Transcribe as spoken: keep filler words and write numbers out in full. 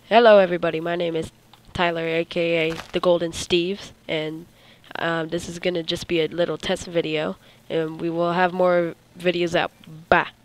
Hello everybody, my name is Tyler aka The Golden Steves, and um, this is gonna just be a little test video, and we will have more videos out. Bye.